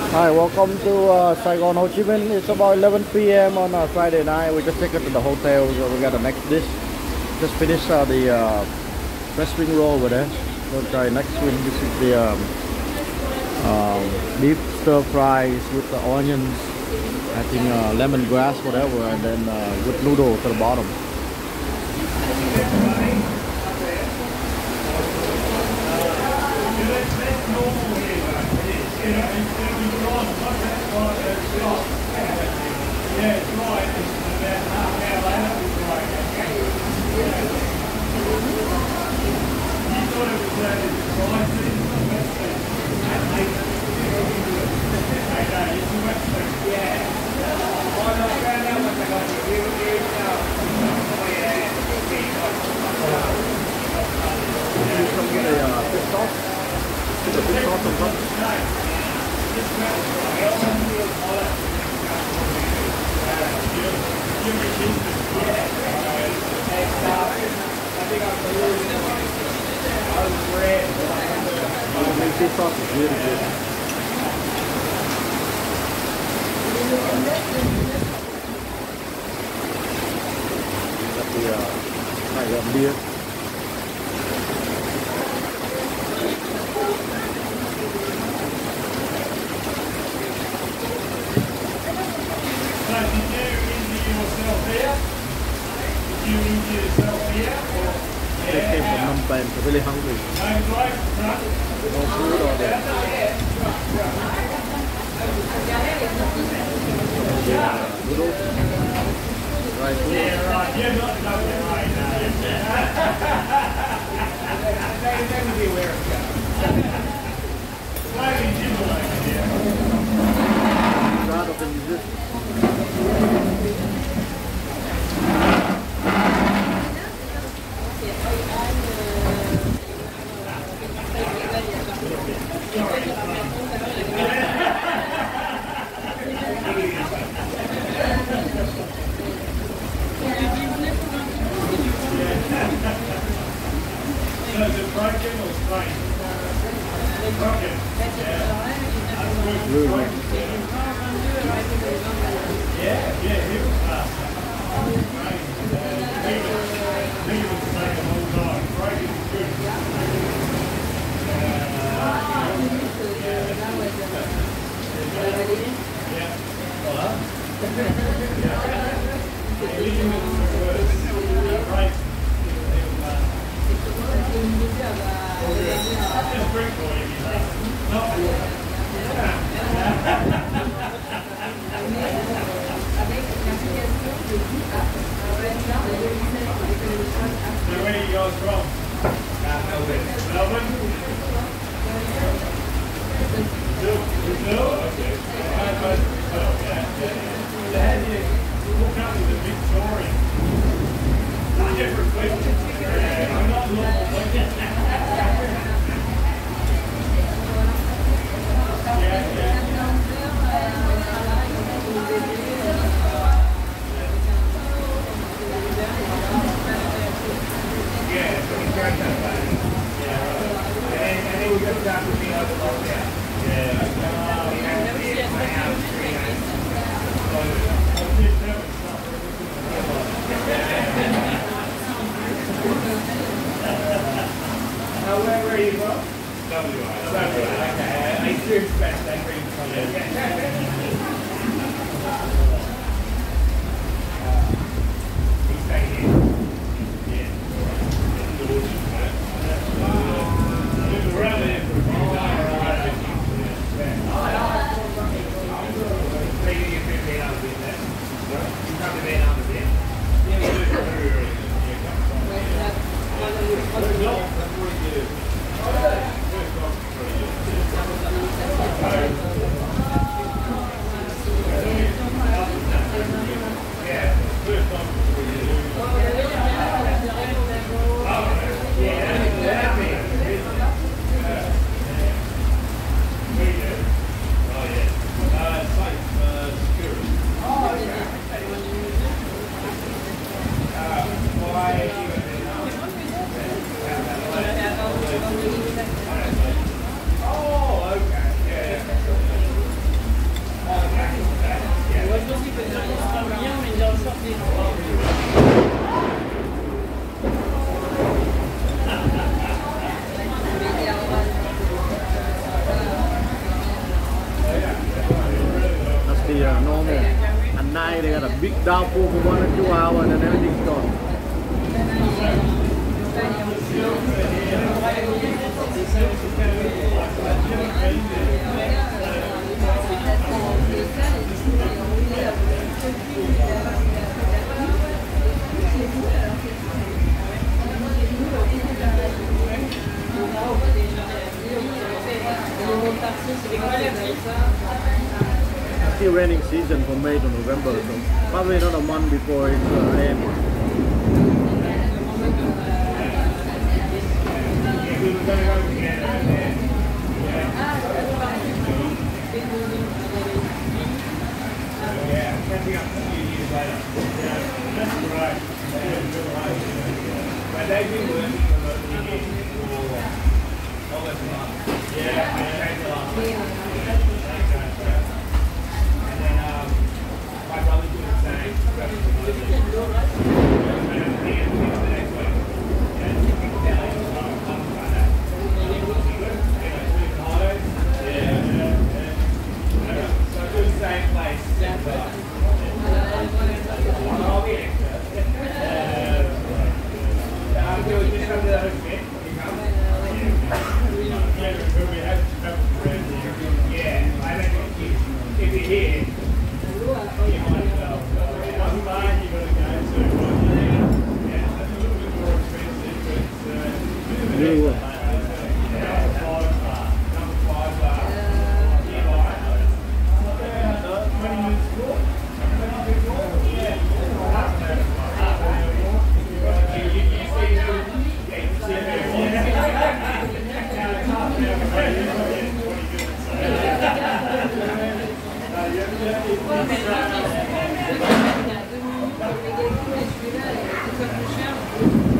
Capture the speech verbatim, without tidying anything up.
Hi, welcome to uh, Saigon, Ho Chi Minh. It's about eleven p m on a Friday night. We just checked into the hotel, so we got the next dish. Just finished uh, the uh, fresh spring roll over there. We'll try next one. This is the um, um, beef stir fries with the onions, I think uh, lemongrass, whatever, and then uh, with noodle to the bottom. This sauce is really good. Got the uh, Saigon beer. They came from Phnom Penh, so really hungry. No food or there. Yeah, noodles, rice noodles. Yeah, right. Yeah, not right. Proud of the musicians. At night they got a big downpour for one or two hours and then everything's gone. Still raining season from May to November, so probably another month before it's uh, rain. Ouais, mais